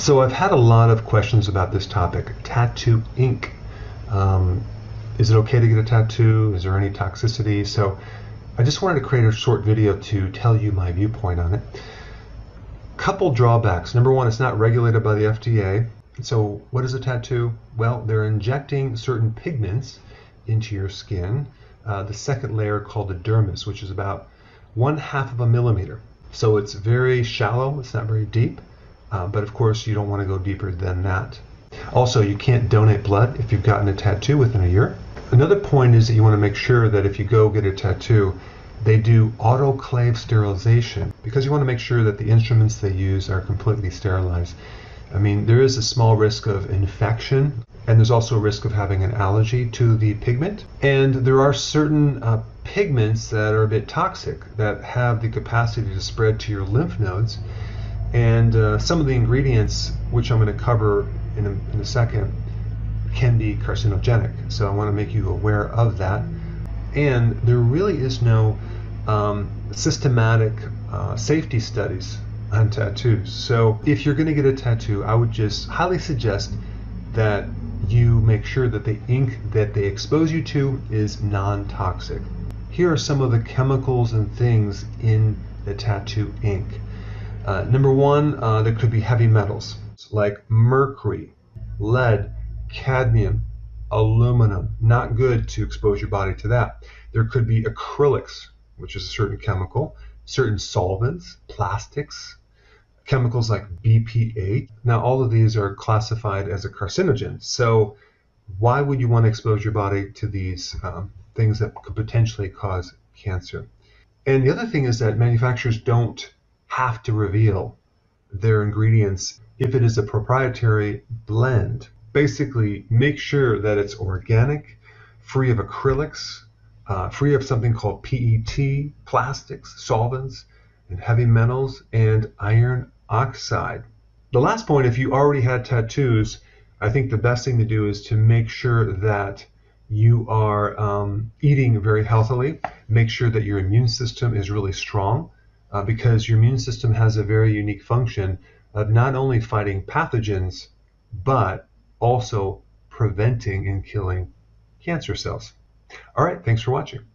So I've had a lot of questions about this topic, tattoo ink. Is it okay to get a tattoo? Is there any toxicity? So I just wanted to create a short video to tell you my viewpoint on it. Couple drawbacks. Number one, it's not regulated by the FDA. So what is a tattoo? Well, they're injecting certain pigments into your skin. The second layer called the dermis, which is about 1/2 of a millimeter. So it's very shallow, it's not very deep. But of course, you don't want to go deeper than that. Also, you can't donate blood if you've gotten a tattoo within a year. Another point is that you want to make sure that if you go get a tattoo, they do autoclave sterilization because you want to make sure that the instruments they use are completely sterilized. I mean, there is a small risk of infection, and there's also a risk of having an allergy to the pigment. And there are certain pigments that are a bit toxic that have the capacity to spread to your lymph nodes. And some of the ingredients, which I'm going to cover in a second, can be carcinogenic. So I want to make you aware of that. And there really is no systematic safety studies on tattoos. So if you're going to get a tattoo, I would just highly suggest that you make sure that the ink that they expose you to is non-toxic. Here are some of the chemicals and things in the tattoo ink. Number one, there could be heavy metals like mercury, lead, cadmium, aluminum. Not good to expose your body to that. There could be acrylics, which is a certain chemical, certain solvents, plastics, chemicals like BPA. Now, all of these are classified as a carcinogen. So why would you want to expose your body to these things that could potentially cause cancer? And the other thing is that manufacturers don't have to reveal their ingredients if it is a proprietary blend. Basically, make sure that it's organic, free of acrylics, free of something called PET, plastics, solvents, and heavy metals, and iron oxide. The last point, if you already had tattoos, I think the best thing to do is to make sure that you are eating very healthily. Make sure that your immune system is really strong. Because your immune system has a very unique function of not only fighting pathogens, but also preventing and killing cancer cells. All right, thanks for watching.